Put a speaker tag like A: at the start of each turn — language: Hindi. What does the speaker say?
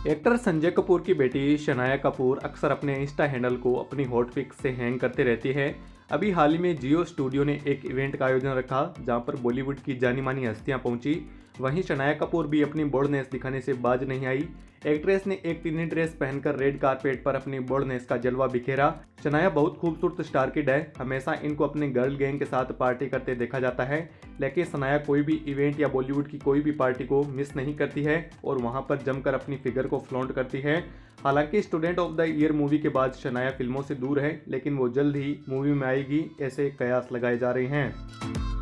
A: एक्टर संजय कपूर की बेटी शनाया कपूर अक्सर अपने इंस्टा हैंडल को अपनी हॉट पिक्स से हैंग करते रहती है। अभी हाल ही में जियो स्टूडियो ने एक इवेंट का आयोजन रखा जहां पर बॉलीवुड की जानी मानी हस्तियां पहुंची। वहीं शनाया कपूर भी अपनी बोल्डनेस दिखाने से बाज नहीं आई। एक्ट्रेस ने एक टिनी ड्रेस पहनकर रेड कारपेट पर अपनी बोल्डनेस का जलवा बिखेरा। शनाया बहुत खूबसूरत स्टार किड है, हमेशा इनको अपने गर्ल गैंग के साथ पार्टी करते देखा जाता है, लेकिन शनाया कोई भी इवेंट या बॉलीवुड की कोई भी पार्टी को मिस नहीं करती है और वहां पर जमकर अपनी फिगर को फ्लॉन्ट करती है। हालांकि स्टूडेंट ऑफ द ईयर मूवी के बाद शनाया फिल्मों से दूर है, लेकिन वो जल्द ही मूवी में आएगी, ऐसे कयास लगाए जा रहे हैं।